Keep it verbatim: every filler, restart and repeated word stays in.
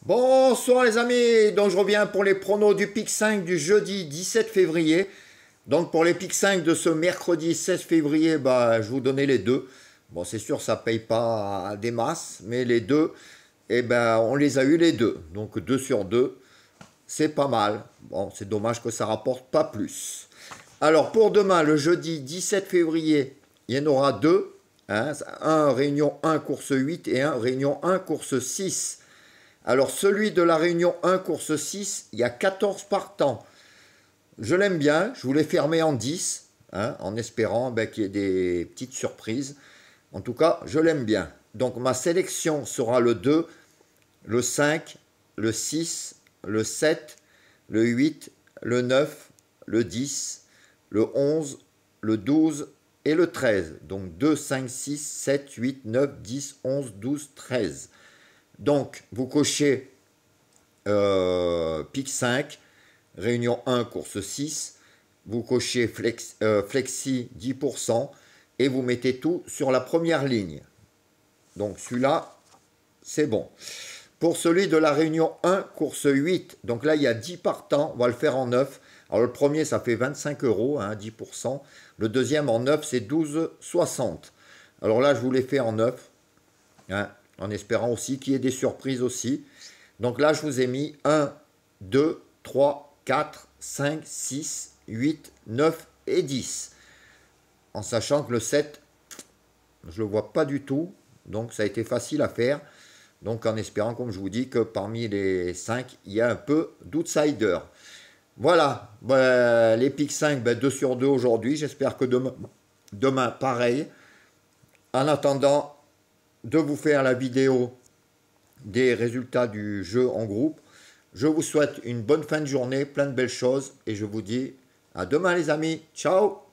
Bonsoir les amis, donc je reviens pour les pronos du pic cinq du jeudi dix-sept février. Donc pour les pics cinq de ce mercredi seize février, bah, je vous donnais les deux. Bon, c'est sûr ça paye pas des masses, mais les deux, eh ben, on les a eu les deux. Donc deux sur deux, c'est pas mal. Bon, c'est dommage que ça rapporte pas plus. Alors pour demain, le jeudi dix-sept février, il y en aura deux. Hein, un réunion un course huit et un réunion un course six. Alors celui de la réunion un course six, il y a quatorze partants. Je l'aime bien, je voulais fermer en dix, hein, en espérant ben, qu'il y ait des petites surprises. En tout cas, je l'aime bien. Donc ma sélection sera le deux, le cinq, le six, le sept, le huit, le neuf, le dix, le onze, le douze et le treize. Donc deux, cinq, six, sept, huit, neuf, dix, onze, douze, treize. Donc, vous cochez euh, pic cinq, réunion un, course six, vous cochez flex, euh, flexi dix pour cent et vous mettez tout sur la première ligne. Donc, celui-là, c'est bon. Pour celui de la réunion un, course huit, donc là, il y a dix partants, on va le faire en neuf. Alors, le premier, ça fait vingt-cinq euros, hein, dix pour cent. Le deuxième, en neuf, c'est douze euros soixante. Alors là, je vous l'ai fait en neuf. Hein, en espérant aussi qu'il y ait des surprises aussi. Donc là, je vous ai mis un, deux, trois, quatre, cinq, six, huit, neuf et dix. En sachant que le sept, je ne le vois pas du tout. Donc ça a été facile à faire. Donc en espérant, comme je vous dis, que parmi les cinq, il y a un peu d'outsider. Voilà, ben, les pics cinq, ben, deux sur deux aujourd'hui. J'espère que demain, demain, pareil. En attendant de vous faire la vidéo des résultats du jeu en groupe. Je vous souhaite une bonne fin de journée, plein de belles choses et je vous dis à demain les amis. Ciao!